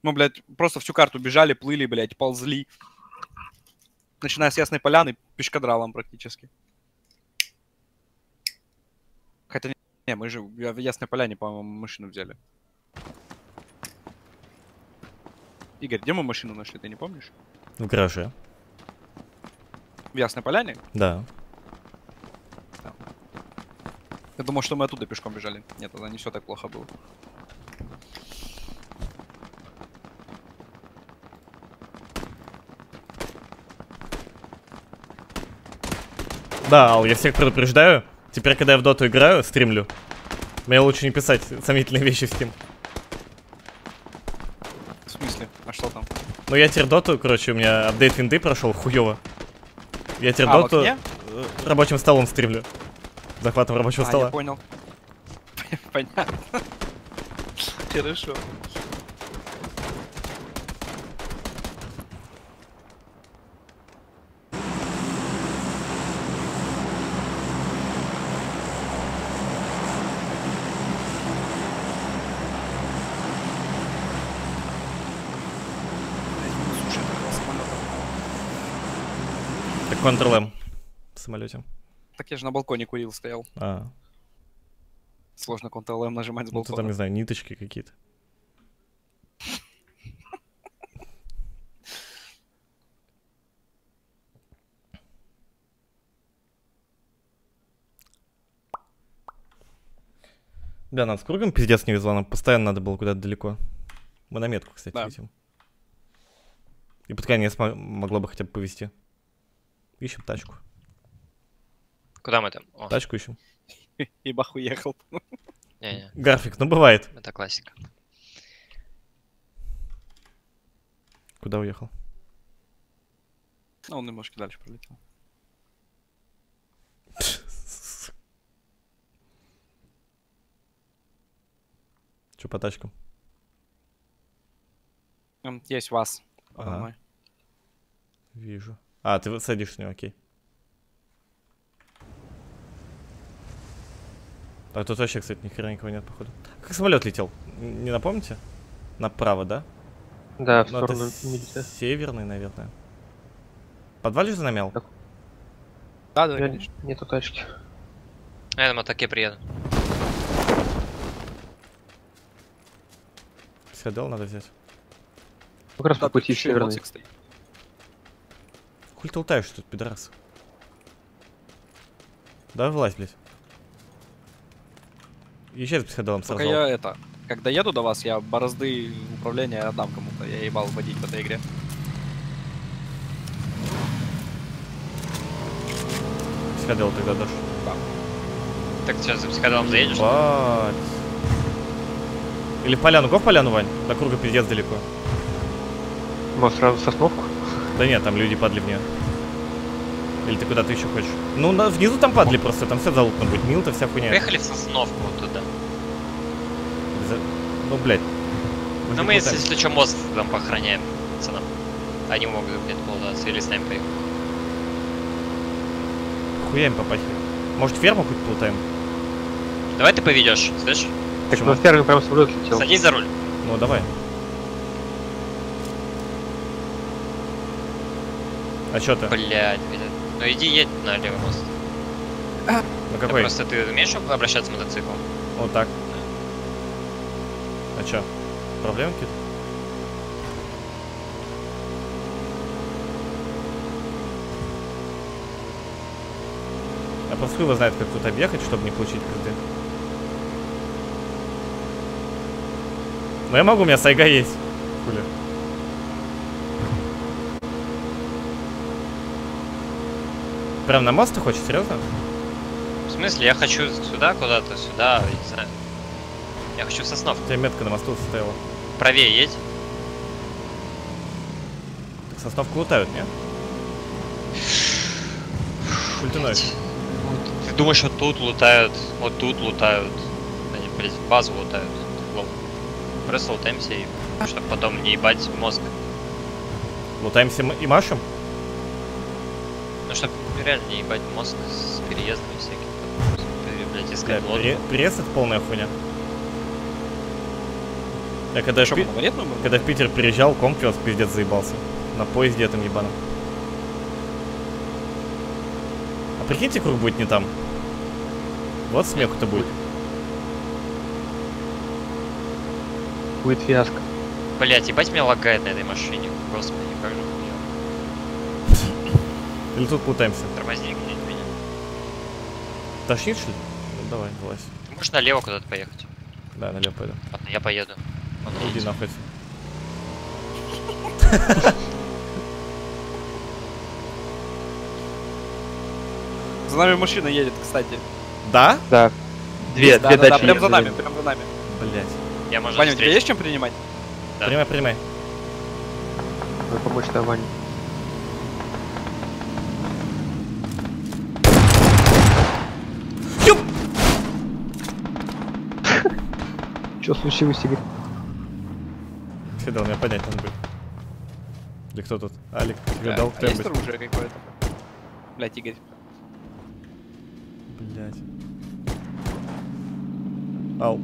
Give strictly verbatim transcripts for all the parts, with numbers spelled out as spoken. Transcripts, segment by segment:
Мы, блядь, просто всю карту бежали, плыли, блядь, ползли. Начиная с Ясной Поляны, пешкадралом практически. Хотя не, не, мы же в Ясной Поляне, по-моему, машину взяли. Игорь, где мы машину нашли, ты не помнишь? В гараже. В Ясной Поляне? Да. Да. Я думал, что мы оттуда пешком бежали. Нет, тогда не все так плохо было. Да, Ал, я всех предупреждаю. Теперь, когда я в доту играю, стримлю, мне лучше не писать сомнительные вещи в Steam. В смысле? А что там? Ну я теперь доту, короче, у меня апдейт винды прошел, хуёво. Я теперь а, доту рабочим столом стримлю. Захватом рабочего а, стола. я понял. Понятно. Хорошо. Так Ctrl-M в самолете. Так я же на балконе курил, стоял. А. Сложно Ctrl-M нажимать с Ну, балкона. ты там, не знаю, ниточки какие-то. Да, нам с кругом пиздец не везло, нам постоянно надо было куда-то далеко. Мы на метку, кстати, да. летим. И под конец могло бы хотя бы повезти. Ищем тачку. Куда мы там? О. Тачку ищем. И бах уехал. Не-не. Гарфик, ну бывает. Это классика. Куда уехал? Ну, он немножко дальше пролетел. Че по тачкам? Есть вас. Ага. Вижу. А, ты садишься в него, окей. А тут вообще, кстати, ни хера никого нет, походу. Как самолет летел? Не напомните? Направо, да? Да, в ну, сторону это северный, наверное. Подвалишь за намял? Да, да, Я... конечно. Нету тачки. Я на мотоке приеду. Сядал, надо взять. Как раз Да, по пути в еще и северный. мотик стоит. Хуй ты лутаешь тут, пидорас? Давай влазь, блядь. Езжай с психоделом сразу. Только я это, когда еду до вас, я борозды управления отдам кому-то. Я ебал водить в этой игре. Психодел тогда дашь. Да. Так сейчас за психоделом заедешь? Бать. Или в поляну. Го в поляну, Вань? До круга пиздец далеко. Может, сразу сосновку? Да нет, там люди падли в нее. Или ты куда-то еще хочешь? Ну, на, внизу там падли просто, там все залутно будет. Мил-то вся хуйня. Поехали в Сосновку вот туда. За... Ну, блядь. Ну мы, если, если что, мост там поохраняем, пацанам. Они могут где-то полдаться, или с нами поехать. Хуяем попахивает. Может, ферму хоть плутаем? Давай ты поведешь, слышишь? Так, на ферме прям самолет летел. Садись за руль. Ну, давай. А чё ты? Блядь, блядь. Ну иди едь на левый мост. На Да какой? просто ты умеешь обращаться с мотоциклом? Вот так. А чё? Проблемы какие-то? А просто хуй его знает, как тут объехать, чтобы не получить пизды. Но я могу, у меня сайга есть. Хули. Прям на мост ты хочешь, серьезно? В смысле, я хочу сюда куда-то, сюда, я не знаю. Я хочу в Сосновку. У тебя метка на мосту состояла. Правее едь. Так Сосновку лутают, не? Хуй ты ноешь. Ты думаешь, вот тут лутают, вот тут лутают. Они, блядь, базу лутают. Лол. Просто лутаемся и чтобы потом не ебать мозг. Лутаемся и машем? Ну, чтобы реально не ебать мозг с переездами всякими. Блядь, искать Бля, лодку. пере- переезд это полная хуйня. Я когда, Что, в, Пи- монолитную был? когда в Питер приезжал, комп вез, пиздец заебался. На поезде этом ебаном. А прикиньте, круг будет не там. Вот смеху-то будет. Будет фиаско. Блять, ебать меня лагает на этой машине. Господи, как же хуёво. Или тут путаемся. Тормози где-нибудь меня. Тошнит, что ли? Ну давай, вылазь. Ты можешь налево куда-то поехать? Да, налево пойду. Ладно, я поеду. Он Иди едет. нахуй. За нами машина едет, кстати. Да? Да. Две, да, две да, да, дачи. прям за едут. нами, прям за нами. Блять. Я, может, Ваня, у тебя встретить. есть чем принимать? Да. Принимай, принимай. Надо помочь на Ване. Ёп! Что случилось, Игорь? Всегда у меня понять надо будет. Или кто тут? Алик, тебе Бля, дал а есть кто-нибудь? оружие какое-то? Блять, Игорь. Блять. Ау.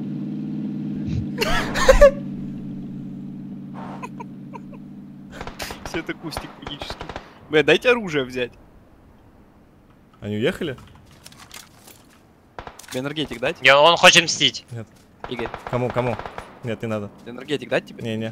Все это кустик магический. Бля, дайте оружие взять. Они уехали? Тебе энергетик дать? Не, он хочет мстить. Игорь, Кому, кому? Нет, не надо. тебе энергетик дать тебе? Не-не.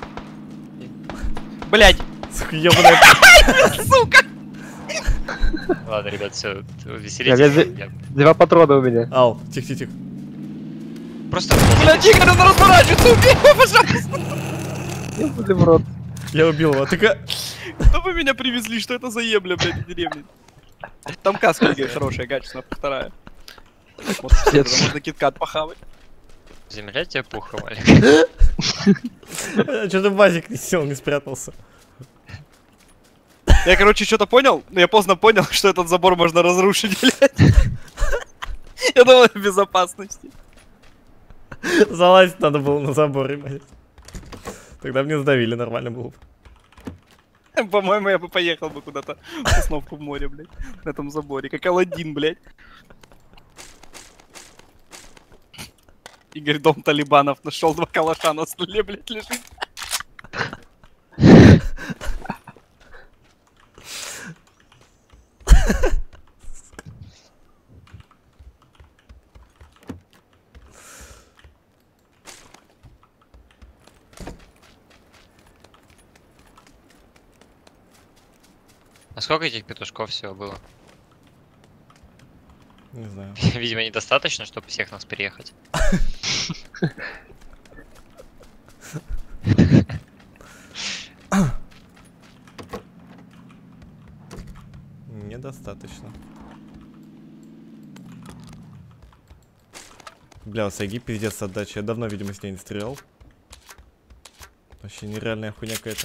Блять! Сука, ёбаная. Сука! Ладно, ребят, все, Я веселитесь. везде- Я Два патрона у меня. Ау, тихо-тихо. Просто Блять, Игорь, он разворачивается, убей его, пожалуйста! Ебаный в рот. Я убил его. Так, Кто вы меня привезли? Что это за ебля, блядь, в деревне? Там каска, Игорь, хорошая, качественная, вторая. Вот, Пиздец. можно киткат похавать. земля тебе пухом, Олег. что-то базик не сел, не спрятался. Я, короче, что-то понял, но я поздно понял, что этот забор можно разрушить, блядь. Я думал, в безопасности. Залазить надо было на забор, блядь. Тогда мне сдавили, нормально было бы. По-моему, я бы поехал бы куда-то в Сосновку в море, блядь, на этом заборе, как Аладдин, блядь. Игорь, дом талибанов, нашел два калаша на столе, блядь, лежит. А сколько этих петушков всего было? Не знаю. Видимо, недостаточно, чтобы всех нас переехать. Недостаточно. Бля, у Сайги пиздец отдача. Я давно, видимо, с ней не стрелял. Вообще нереальная хуйня какая-то.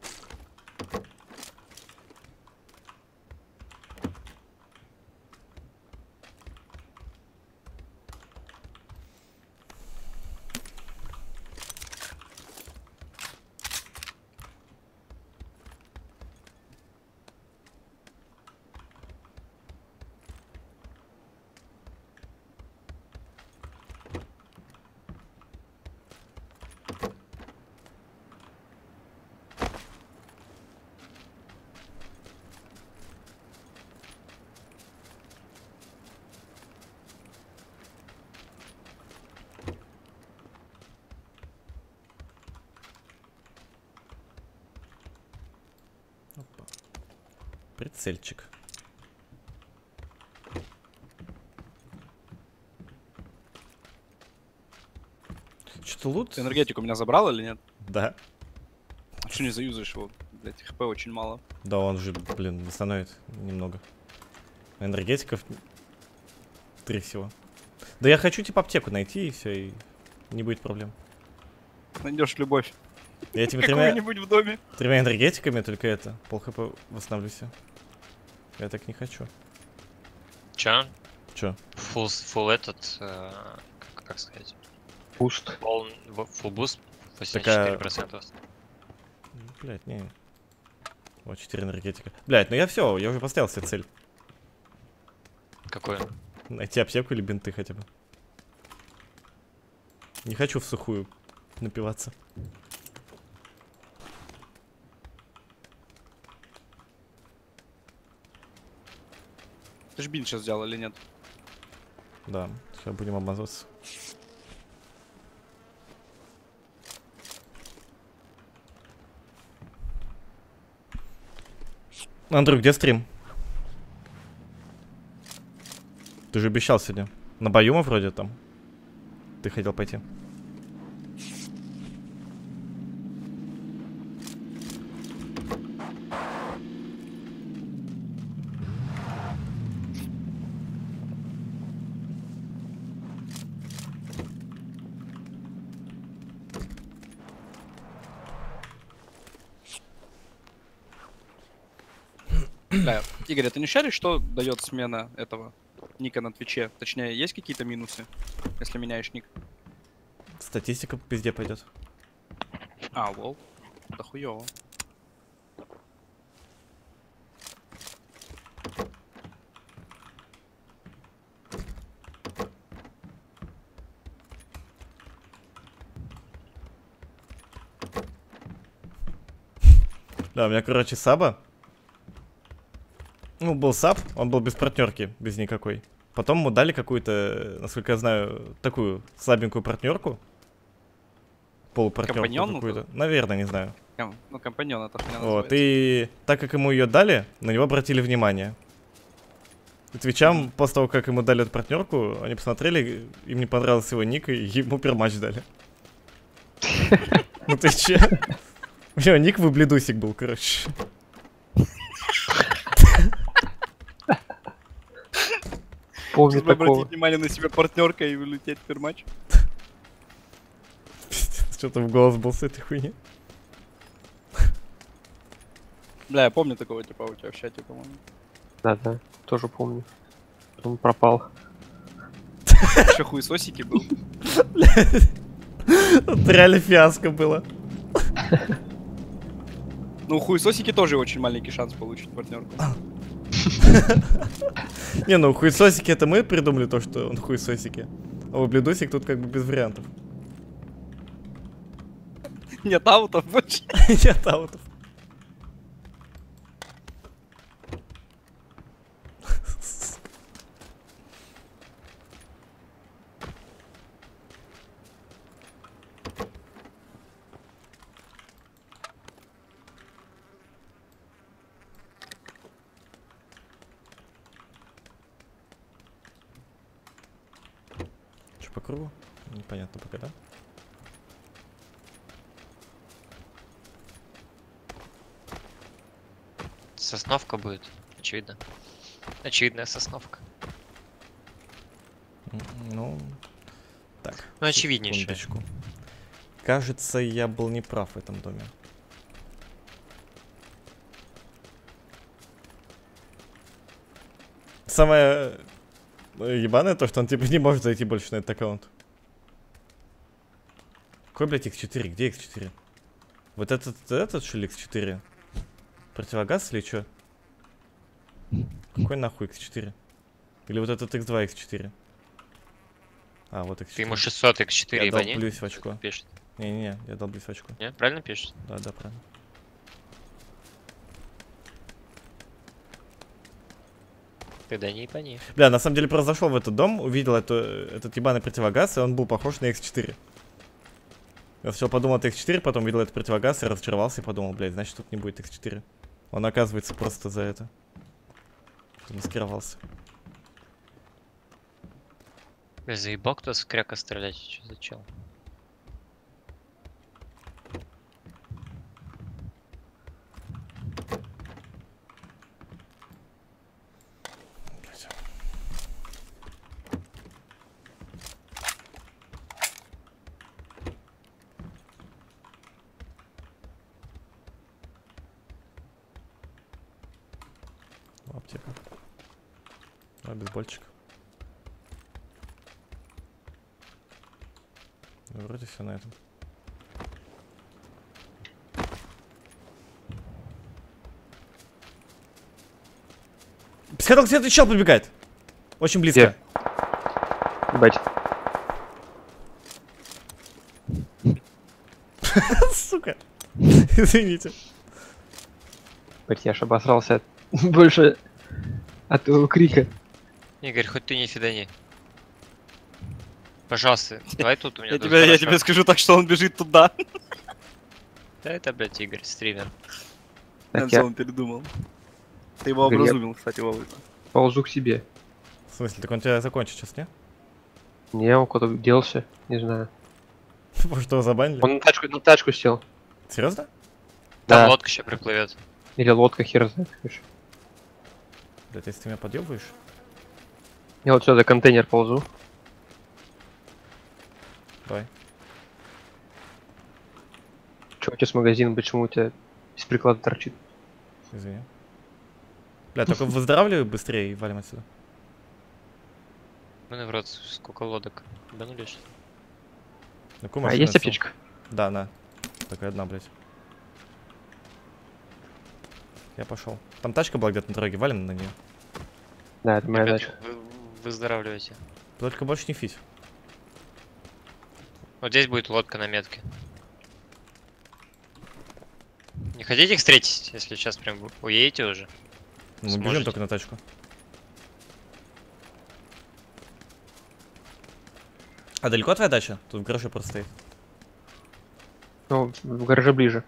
Опа. Прицельчик. Что-то лут? Ты энергетик у меня забрал или нет? Да. А что не заюзаешь его? Блять, хп очень мало. Да, он же, блин, восстановит немного. Энергетиков три всего. Да я хочу типа аптеку найти и все, и не будет проблем. Найдешь любовь. Я этими тремя, Какую-нибудь в доме. тремя энергетиками только это, пол хп восстановлю все. Я так не хочу. Чё? Чё? Фул, фул этот, э, как, как сказать? Пуст. Пол, фул буст восемьдесят четыре процента. Блять, не. Вот четыре энергетика. Блять, ну я все, я уже поставил себе цель. Какой? Найти аптеку или бинты хотя бы. Не хочу в сухую напиваться. Ты ж бин сейчас сделал или нет? Да, сейчас будем обмазываться. Андрю, где стрим? Ты же обещал сегодня. На Баюма вроде там. Ты хотел пойти. Бля, Игорь, а ты не шаришь, что дает смена этого ника на Твиче? Точнее, есть какие-то минусы, если меняешь ник? Статистика везде пойдет. А, лол. Да хуёво. Да, у меня, короче, саба. Ну, был саб, он был без партнерки, без никакой. Потом ему дали какую-то, насколько я знаю, такую слабенькую партнерку. Полупартнерку Компаньон, какую-то. Наверное, не знаю. Ком- Ну, компаньон это хуйня Вот, называется. и так как ему ее дали, на него обратили внимание. И Твичам, после того, как ему дали эту партнерку, они посмотрели, им не понравился его ник, и ему перматч дали. Ну Твиче. У него ник выбледусик был, короче. Помню Чтобы такого. обратить внимание на себя партнерка и улететь в перматч. Что-то в голос был с этой хуйни. Бля, я помню такого типа у тебя в чате, по-моему. Да-да, тоже помню. Он пропал. Еще хуесосики был. Это реально фиаско было. Ну, у хуесосики тоже очень маленький шанс получить партнерку. Не, ну хуесосики это мы придумали то, что он хуесосики. А у бледусик тут как бы без вариантов. Нет аутов больше. Нет аутов. Что по кругу? Непонятно пока, да? Сосновка будет, очевидно. Очевидная сосновка. М, Ну, так. Ну, очевиднейшее. Секундочку. Кажется, я был неправ в этом доме. Самое э, ебаное то, что он типа не может зайти больше на этот аккаунт. Какой, блядь, икс четыре? Где икс четыре? Вот этот, этот что ли икс четыре? Противогаз или что? Какой нахуй икс четыре? Или вот этот икс два икс четыре? А, вот икс четыре. Ты ему шестьсот икс четыре Я ебани. долблюсь в очко. Пишет. Не-не-не, я долблюсь в очко. Не? Правильно пишет? Да, да, правильно. Ты да не ебани. Бля, на самом деле просто зашел в этот дом, увидел эту, этот ебаный противогаз, и он был похож на икс четыре. Я сначала подумал, это икс четыре, потом увидел этот противогаз и разочаровался и подумал, блядь, значит тут не будет икс четыре. Он оказывается просто за это. Замаскировался. Бля, заебал кто с кряка стрелять, что за чел? Блядь. Аптека. А, бейсбольчик. Ну, вроде все на этом. Психоток, следующий чел побегает. Очень близко. Где? Ебать. Извините. Блять, я ж обосрался от- больше от твоего крика. Игорь, хоть ты не фидани. Пожалуйста, давай тут у меня Я тут тебе, я хорошо. тебе скажу так, что он бежит туда. Да это, блядь, Игорь, стример. Так Это я он передумал. Ты его Игорь, я- образумил, кстати, Вова. ползу к себе. В смысле, так он тебя закончит сейчас, не? Не, он куда-то делся, не знаю. Может, его забанили? Он на тачку, на тачку сел. Серьезно? Там Да. лодка еще приплывет. Или лодка, хер знает, короче. Блядь, если ты меня подъебываешь. Я вот сюда контейнер ползу. Давай. Чё у тебя с магазином, почему у тебя из приклада торчит? Извини. Бля, только выздоравливай быстрее и валим отсюда. Ну, в рот, сколько лодок. Банули что ли? На какую А, машину есть я сел? аптечка? Да, на. Такая одна, блядь. Я пошел. Там тачка была где-то на дороге, валим на нее. Да, это моя Ребят, дача. вы выздоравливаете. Только больше не фить. Вот здесь будет лодка на метке. Не хотите их встретить, если сейчас прям уедете уже? Ну, мы бежим Сможете. только на тачку. А далеко твоя дача? Тут в гараже просто стоит. Ну, в гараже ближе.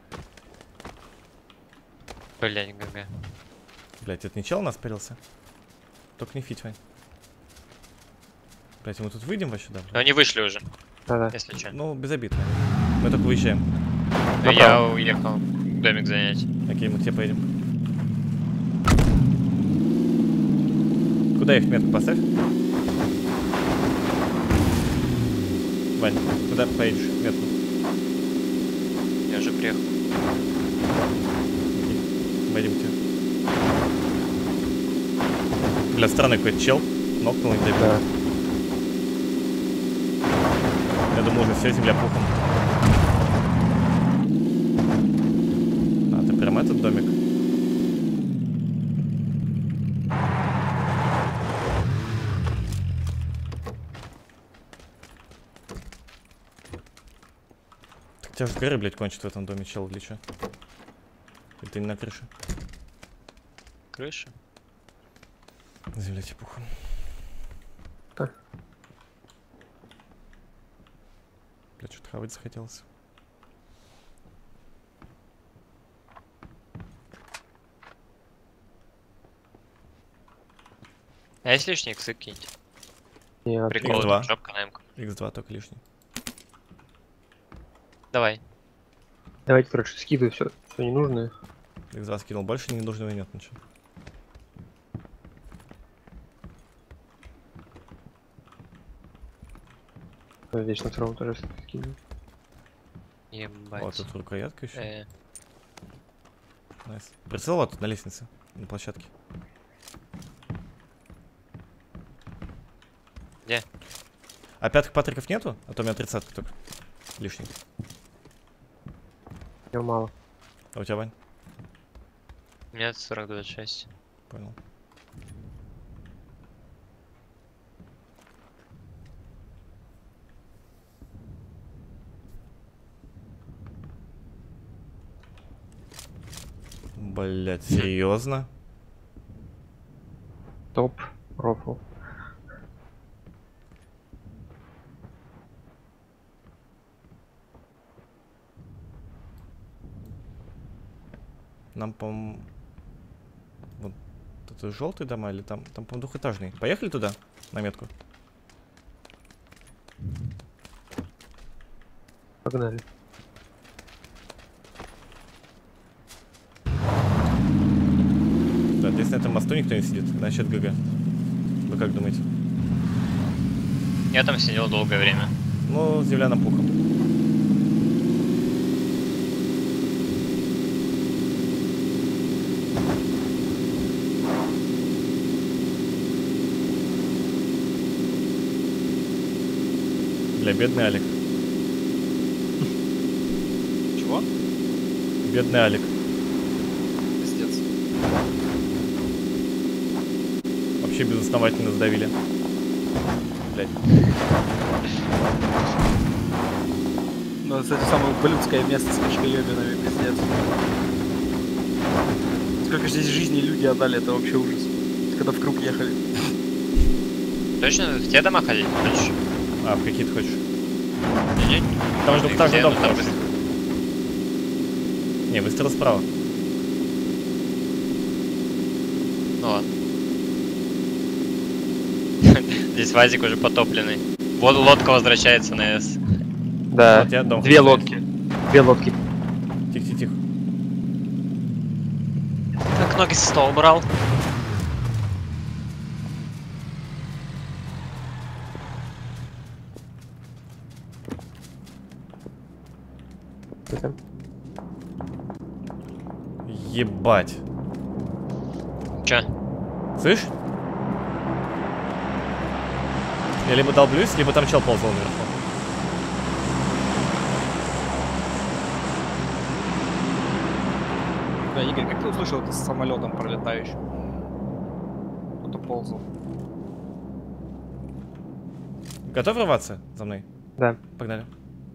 Блять, ГГ. Блять, это не чел у нас перился? Только не фить, Вань. Блять, мы тут выйдем вообще, да? Но они вышли уже, Да-да. если что. Ну, без обид, Вань. Мы только выезжаем. Я направо. уехал домик занять. Окей, мы к тебе поедем. Куда их метку поставь? Вань, куда поедешь метку? Я уже приехал. Пойдем к тебе. Бля, странный какой-то чел. Нокнул и добил. Да. Я думал, уже все, земля пухом. А, ты прям этот домик? Так тебя же с горы, блядь, кончит в этом доме, чел, или чё? Или ты не на крыше? Крыша? Земля тебе пухом. Так. Блядь, что-то хавать захотелось. А есть лишние иксы какие-нибудь? Нет, Прикол, икс два. жопка на эмку. икс два только лишний. Давай. давайте, короче, скидывай все, что ненужное. икс два скинул, больше не нужного нет ничего. Вот здесь на втором тоже скидывай. Ебать. Вот тут рукоятка еще. Э, Найс. Прицел вот тут на лестнице, на площадке. Где? А пятых патриков нету? А то у меня тридцатка только. Лишний. Я мало. А у тебя, Вань? У меня сорок двадцать шесть. Понял. Блять, серьезно? Топ, рофл. Нам, по вот это желтый дома или там, там, по двухэтажный. Поехали туда, на метку. Погнали. Да, здесь на этом мосту никто не сидит, значит ГГ. Вы как думаете? Я там сидел долгое время. Ну, земля нам пухом. Бля, бедный Алик. Чего? Бедный Алик. Пиздец. Вообще безосновательно сдавили. Блять. Ну, кстати, самое ублюдское место с качкоебинами, пиздец. Сколько здесь жизней люди отдали, это вообще ужас. Когда в круг ехали. Точно в те дома ходить хочешь? А, в какие ты хочешь? Не-не. Там же Их там же те, дом ну, там хороший. Не, выстрел справа. Ну ладно. Здесь Вазик уже потопленный. Вот лодка возвращается на С. Да, Вот я дом две хочу лодки. Две лодки. Тихо-тихо-тихо. Так, ноги со стола убрал. Что там? Ебать. Чё? Слышь? Я либо долблюсь, либо там чел ползал наверху. Да, Игорь, как ты услышал это с самолетом пролетающим? Кто-то ползал. Готов рваться за мной? Да. Погнали.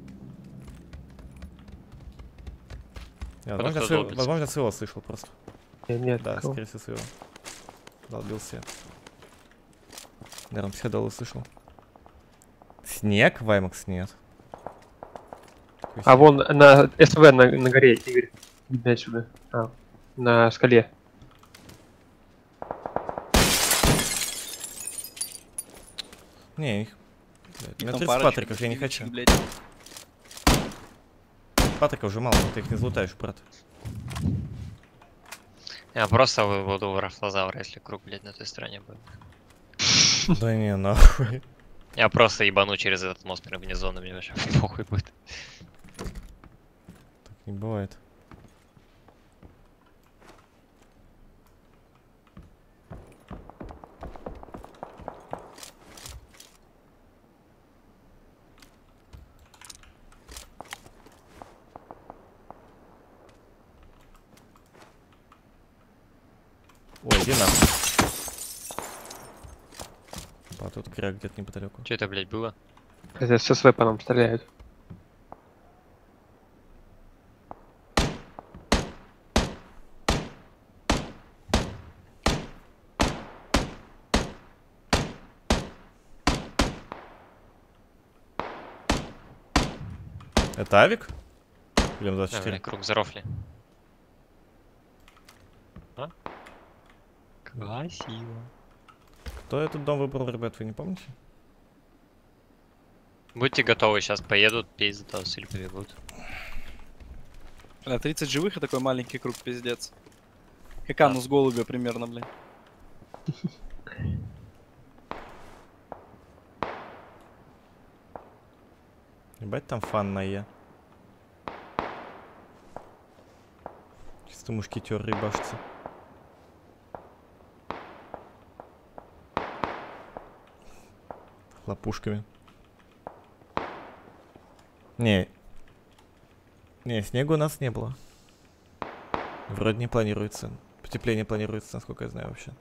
Я, Кто-то возможно, кто своего, долбится. возможно, своего слышал просто. Нет, нет. Да, кого? скорее всего, своего. Долбился. Наверное, психодол услышал. Снег? Ваймакс нет. Какой А снег? вон на СВ на, на горе, Игорь. Видно отсюда. А, на скале. Не, их... блядь, у меня Там тридцать парочка, патриков, я не хочу. блядь. Патрика уже мало, ты их не злутаешь, брат. Я просто буду в рафлозавра, если круг, блядь, на той стороне будет. Да не, нахуй. Я просто ебану через этот мост прям вне зоны, мне вообще похуй будет. Так не бывает. Ой, иди нахуй. А тут кряк где-то неподалеку. Что это, блядь, было? Это с СВ по нам стреляют. Это авик? Или м А, двадцать четыре? блядь, круг зарофли. А? Красиво. Кто этот дом выбрал, ребят, вы не помните? Будьте готовы, сейчас поедут, пиздато, или побегут. Бля, тридцать живых и такой маленький круг, пиздец. Как анус голубя примерно, блядь. Ебать там фанная. Чисто мушкетер ебашится. Лопушками. Не. Не, снега у нас не было. Вроде не планируется. Потепление планируется, насколько я знаю вообще.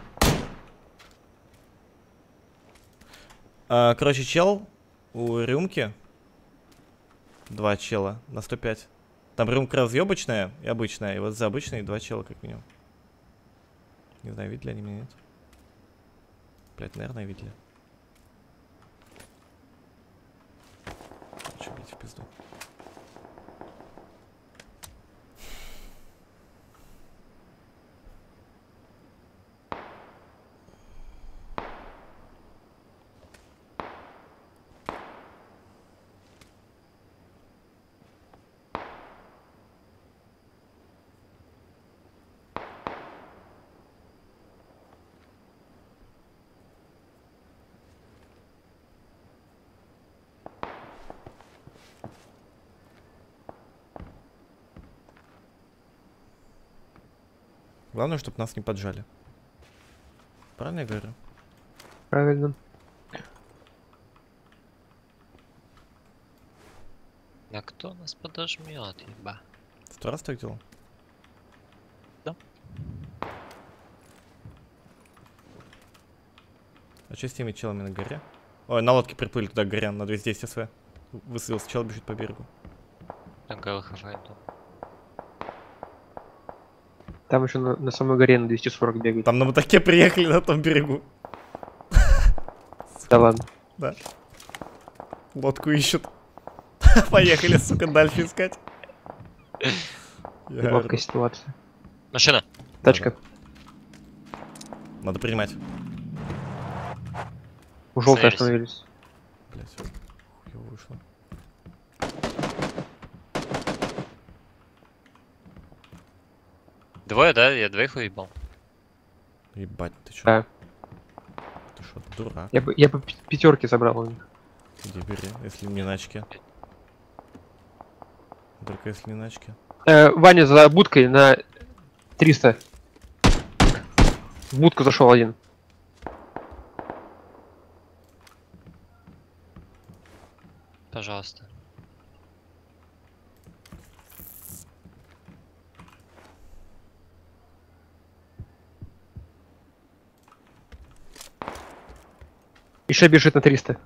А, короче, чел у рюмки. Два чела на сто пять. Там рюмка разъебочная и обычная. И вот за обычной два чела как минимум. Не знаю, видели они меня, нет? Блять, наверное, видели. Че, блять, в пизду. Главное, чтобы нас не поджали. Правильно я говорю? Правильно. Да кто нас подожмет, еба? Сто раз так делал? Да. А что с теми челами на горе? Ой, на лодке приплыли туда к горе, на двести десять СВ. Высадился, чел бежит по берегу. На ГЛХФ иду. Там еще на, на самой горе на двести сорок бегает. Там на мотоке приехали на том берегу. Да ладно. Да. Лодку ищут. Поехали, сука, дальше искать. Я Неловкая ситуация. Машина. Тачка. Надо принимать. У желтой Остановились. остановились. Блять, хуёво вышло. Двое, да? Я двоих уебал. Ебать, ты чё? Да. Ты шо, дурак? Я бы, я бы пятерки забрал у них. Иди бери, если не на очке. Только если не на очке. Э, Ваня за будкой на триста. В будку зашел один. Пожалуйста. Еще бежит на триста.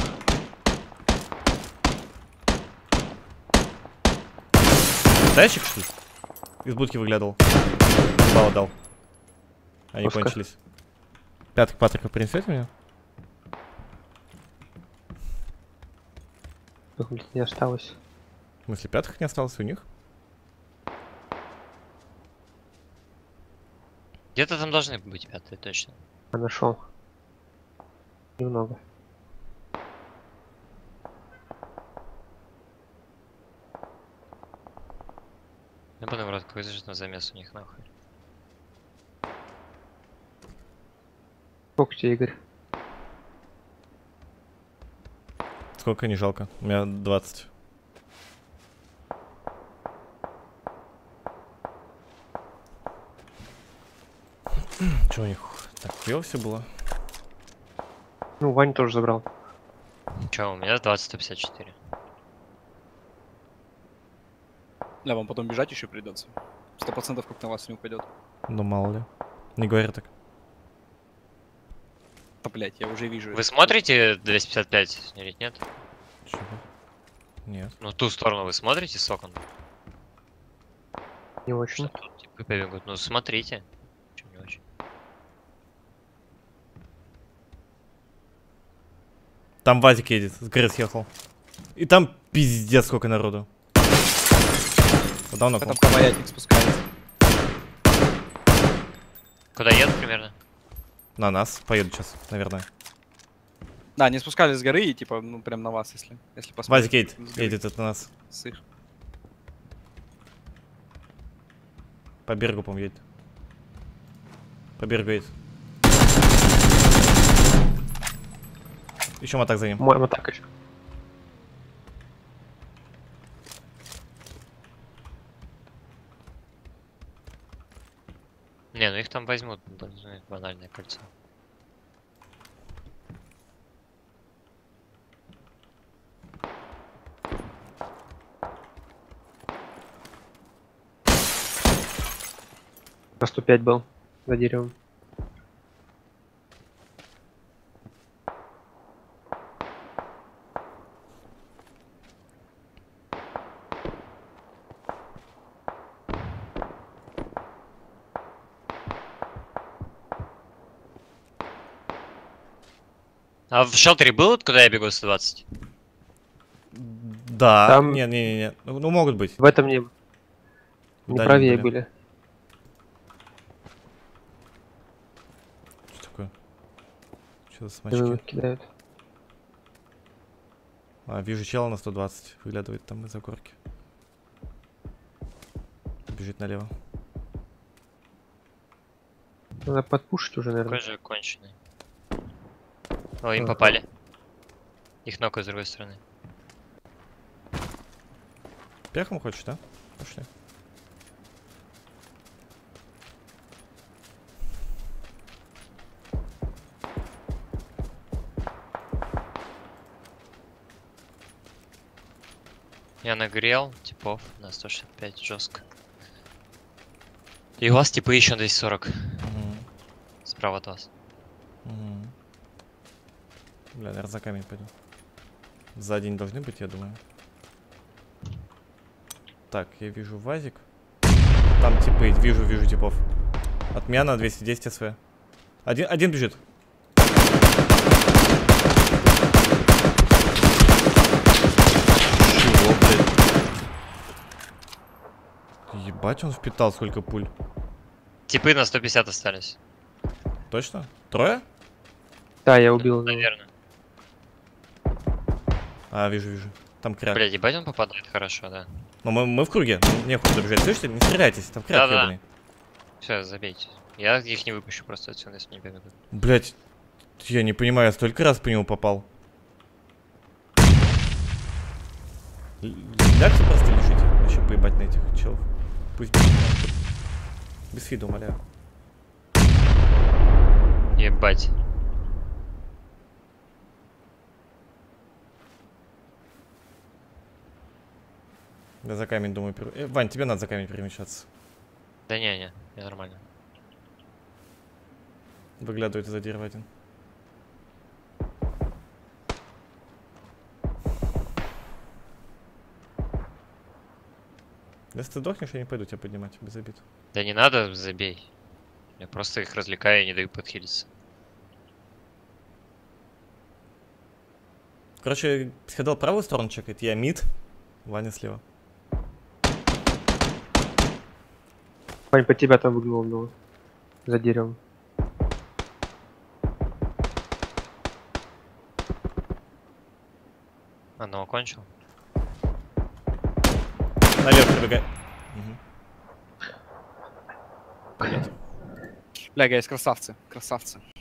Тайчик, что ли? Из будки выглядывал. Бала дал. Они Пуска. кончились. Пяток Патрика принесете мне? Ох, блин, не осталось. В смысле, пятых не осталось у них? Где-то там должны быть пятые, точно. А нашел. Немного. Я буду в рот, какой же на замес у них нахуй. Сколько тебе, Игорь? Сколько, не жалко. У меня двадцать. Че у них так хуёво все было? Ну, Ваня тоже забрал. Че, у меня двадцать сто пятьдесят четыре. Бля, вам потом бежать еще придется. Сто процентов как на вас не упадет. Ну мало ли. Не говори так. Да, блять, я уже вижу. Вы смотрите двести пятьдесят пять или нет? Чего? Нет. Ну, в ту сторону вы смотрите с окон? Не очень. Что тут типа побегут? Ну, смотрите. Чё не очень. Там Вазик едет, с горы съехал. И там пиздец сколько народу. Куда он Потом около? камаятник спускается. Куда едут примерно? На нас поеду сейчас, наверное. Да, они спускались с горы и типа, ну прям на вас, если, если посмотреть. Вазик едет, с горы. едет это на нас. С их. По берегу, по-моему, едет. По берегу едет. Еще мотак за ним. Мой мотак еще. Не, ну их там возьмут, ну, банальное кольцо. На сто пять был за деревом. А в шелтере был, куда я бегу сто двадцать? Да. Там- Не, не, не, не. Ну, ну, могут быть. В этом не... Не Да, правее не были. были. Что такое? Что за Дымы смачки? кидают. А, вижу чела на сто двадцать. Выглядывает там из-за горки. Бежит налево. Надо подпушить уже, наверное. Какой же конченый. О, им Ага. попали. Их нокают с другой стороны. Пехом хочешь, да? Пошли. Я нагрел типов на сто шестьдесят пять жестко. И у вас типа еще на двести сорок. Мгм. Справа от вас. Мгм. Бля, наверное, за камень пойду. Сзади не должны быть, я думаю. Так, я вижу ВАЗик. Там типы, вижу, вижу типов. От меня на двести десять СВ. Один, один бежит. Чего, блядь? Ебать, он впитал сколько пуль. Типы на сто пятьдесят остались. Точно? Трое? Да, я убил. его. Наверное. А, вижу, вижу. Там кряк. Блядь, ебать он попадает хорошо, да. Но мы, мы в круге, нам некуда добежать. Слышите? Не стреляйтесь, там кряк Да-да. ебаный. Все, забейте. Я их не выпущу просто отсюда, если не побегут. Блять, я не понимаю, я столько раз по нему попал. Л- Лягте просто лежите. Вообще поебать на этих челов. Пусть бежит. Без фида, умоляю. Ебать. Да за камень, думаю, пере- э, Вань, тебе надо за камень перемещаться. Да не-не, я нормально. Выглядывает из-за дерева один. Если ты дохнешь, я не пойду тебя поднимать, без обид. Да не надо, забей. Я просто их развлекаю и не даю подхилиться. Короче, психодел правую сторону чекает, я мид, Ваня слева. Вань, под тебя там выгнул одного. За деревом. Одного кончил. Налево пробегай. Угу. Понятно. Бля, гайс, красавцы, красавцы.